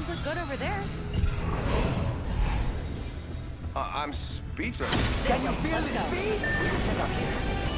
Things look good over there. I'm speechless. Can you feel the Let's go. speed? We can check out here.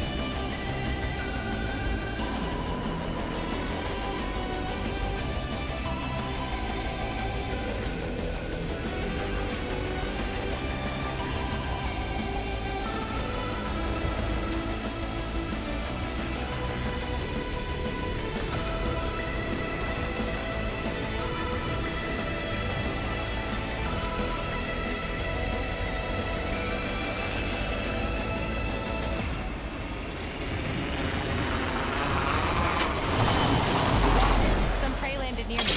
Some prey landed near me.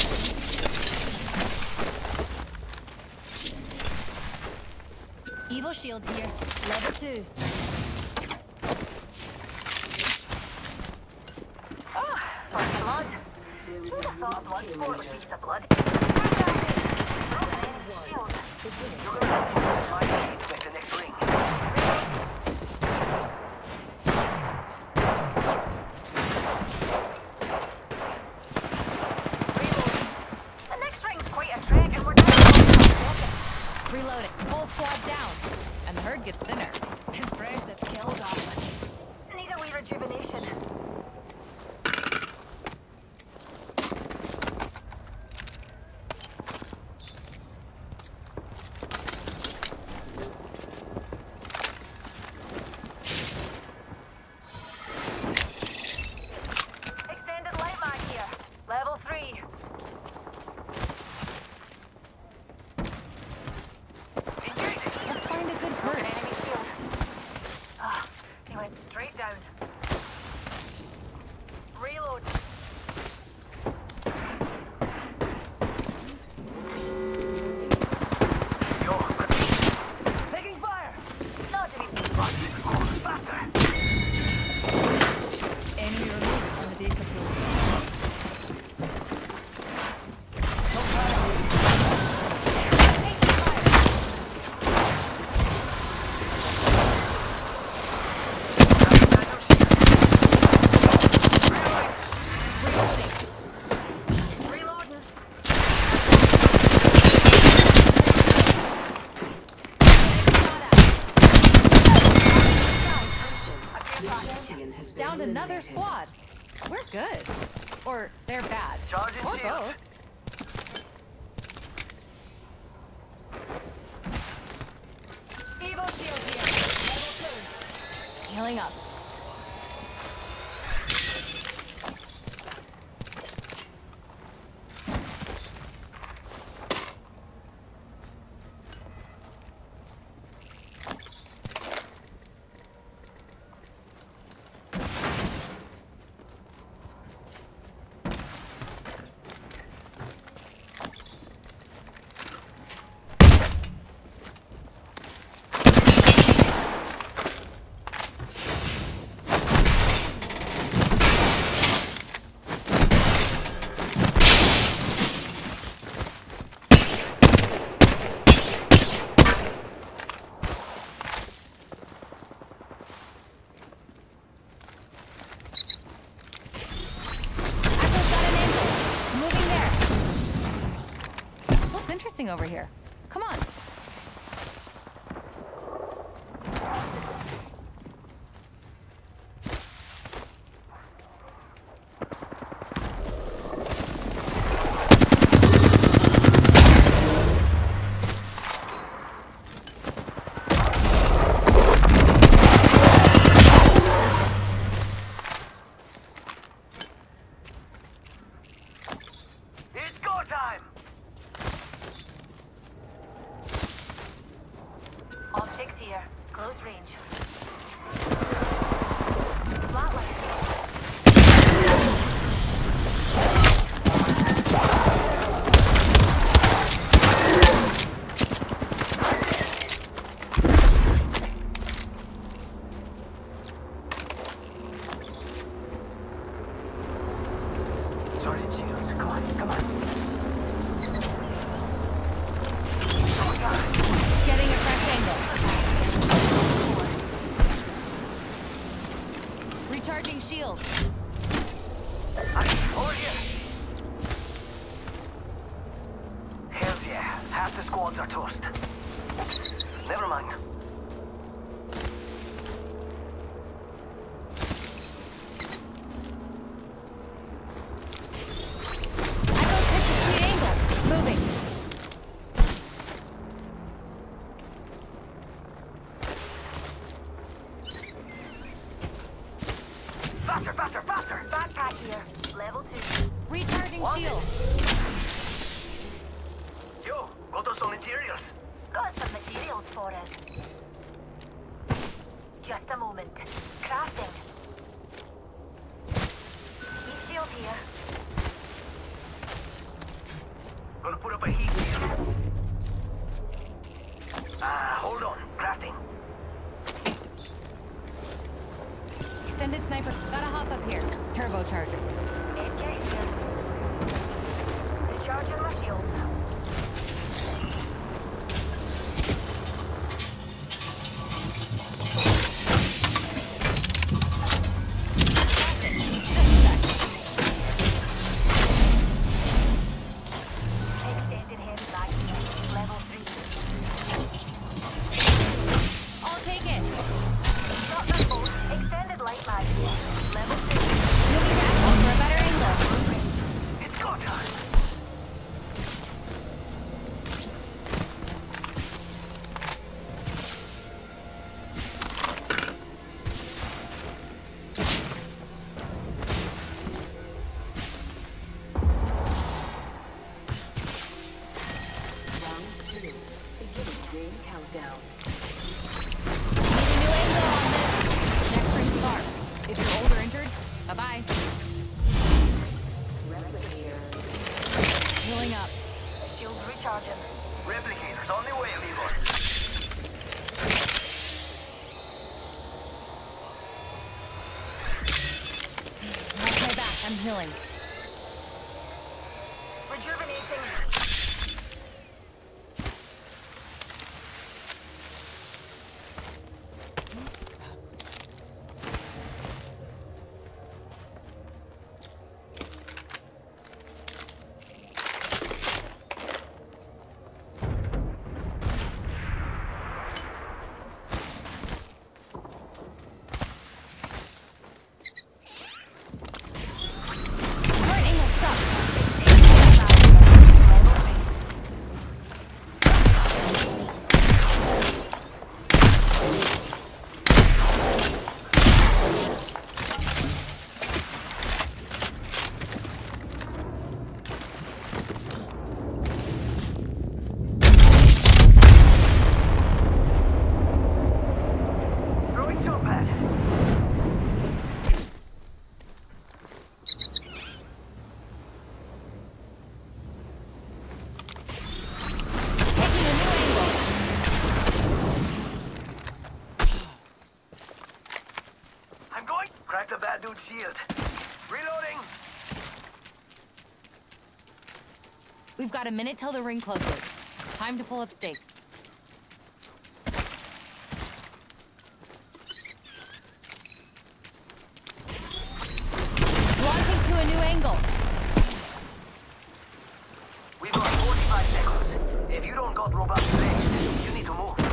Evo shield here. Level 2. Oh, first blood. Who'd have thought a blood sport would be some blood? Shield. You're gonna expect the next ring. Reloading. The next ring's quite a trek, and we're down. Reloading. Whole squad down. And the herd gets thinner. Impressive kill, darling. Need a wee rejuvenation. Extended light mag here. Level 3. Let's find a good Broken perch. enemy shield. Ah, he went straight down. Reload. Yo, taking fire! No, Jimmy. Faster! Enemy removed from the data pool. Reloading. Downed another squad. We're good. Or they're bad. Charging Or shield. both. Evo shield here. Level 2. Healing up. Echo's got an angel. Moving there. Looks interesting over here. Come on. It's go time! Optics here. Close range. Flatline. Charging shields. Come on, come on. Getting a fresh angle. Recharging shields. Over here. Half the squads are toast. Never mind. Faster, faster, faster! Backpack here. Level 2. Recharging shield. Yo, got us some materials. Got some materials for us. Just a moment. Crafting. Heat shield here. Gonna put up a heat here. Hold on. Crafting. Extended sniper. Gotta hop up here. Turbocharger. AK here. Recharging my shields. Extended heavy mag here. Level 3. I'll take it. Got my boat. Extended light mag here. Level 2. Moving back up for a better angle. It's go time. Need a new angle on this. Next ring's far. If you're old or injured, bye-bye. Healing up. Shield recharging. Replicators on the way, amigos. Watch my back. I'm healing. Rejuvenating. Current angle sucks. Level 3. Throwing jump pad. Taking a new angle. I'm going. Crack the bad dude's shield. Reloading. We've got a minute till the ring closes. Time to pull up stakes. Launching to a new angle. We've got 45 seconds. If you don't got robust legs, you need to move.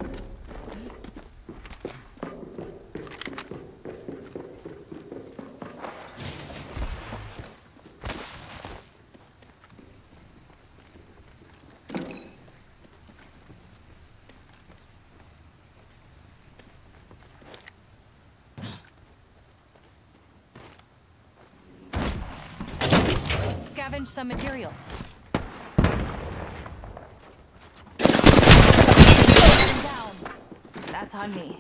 Scavenge some materials. Down. That's on me.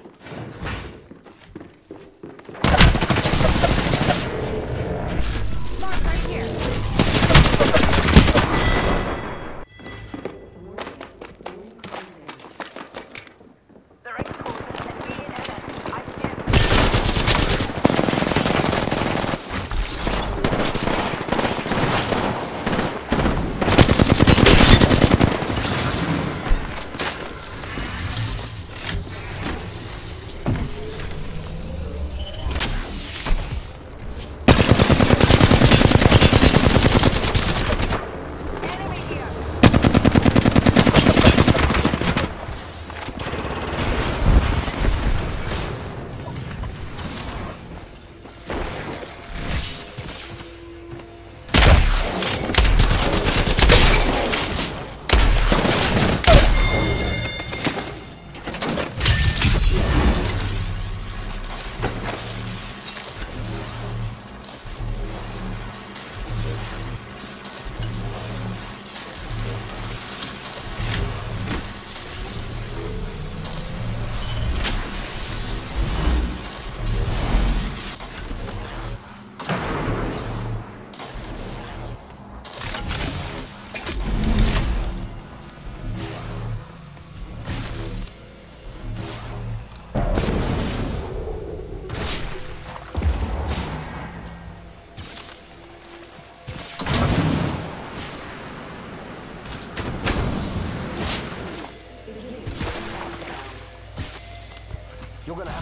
Mark right here. The ring's closing and we ain't in it. I suggest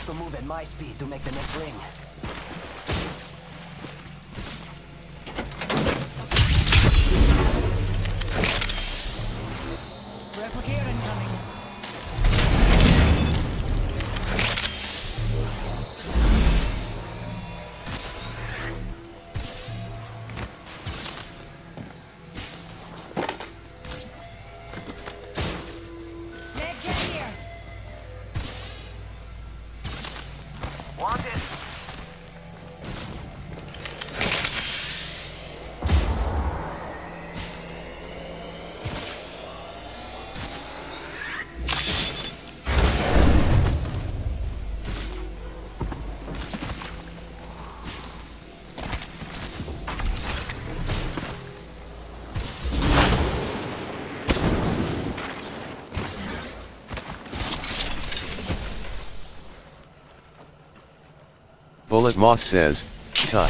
to move at my speed to make the next ring. Replicator incoming. Wanted. Bullet Moss says, touch.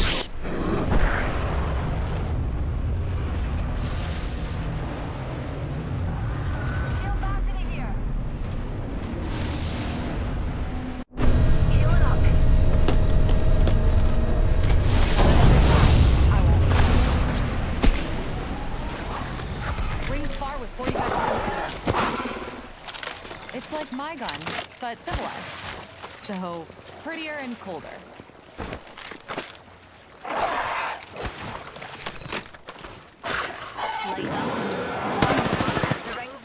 Shield battery here. Healing up. Rings far with 45 seconds to go. It's like my gun, but civilized. So, prettier and colder. Light up. The rings.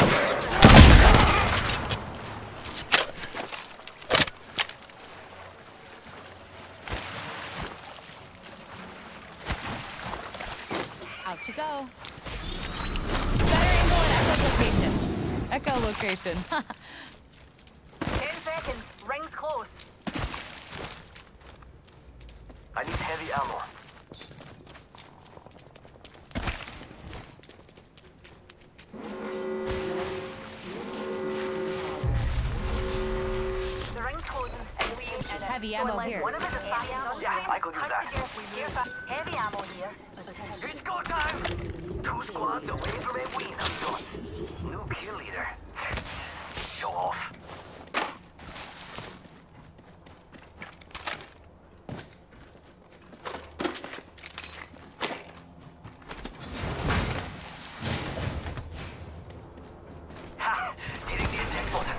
Out you go. Better angle and echolocation. Echolocation. 10 seconds. Rings close. I need heavy ammo. The ring's closing. Heavy ammo here. One of us is heavy ammo. Yeah, I could use that. Suggest we move fast. Heavy ammo here. It's go time! 2 squads away from a win of us. New kill leader. Show off. Ha! Hitting the eject button.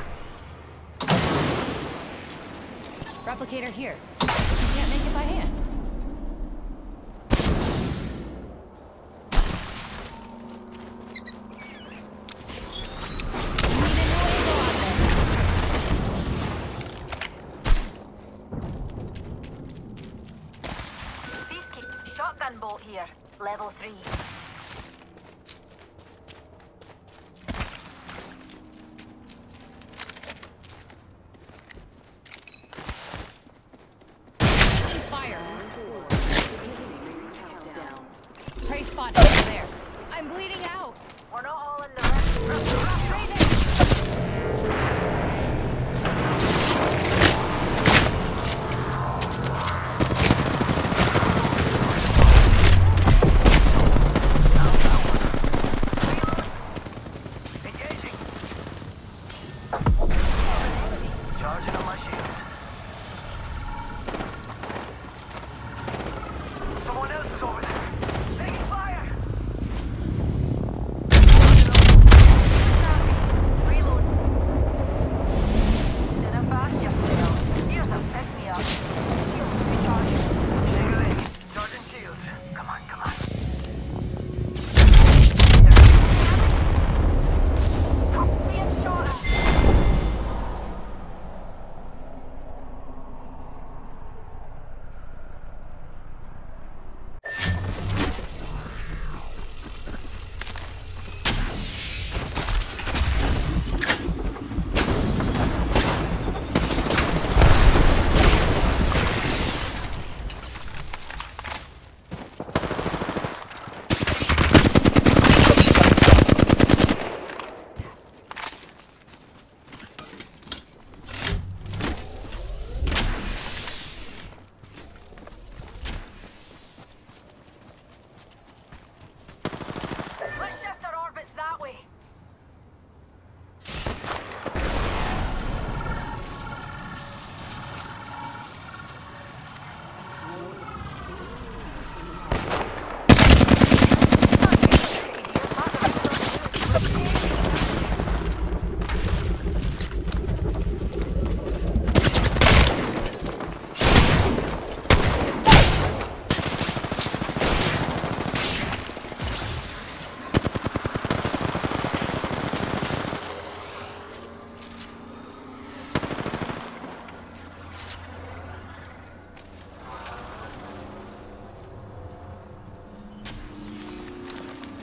Replicator here. You can't make it by hand. Beastkeep. Shotgun bolt here. Level 3. Fire. Prey spot over there. I'm bleeding out. We're not all in the rest. Right there. Engaging. Charging on my shields. Someone else is over there. Taking fire.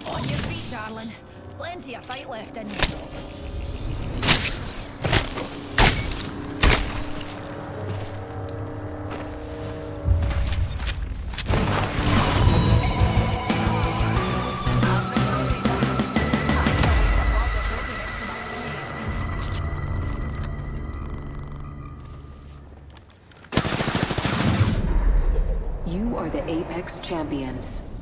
On your feet, darling. Plenty of fight left in you. You are the Apex Champions.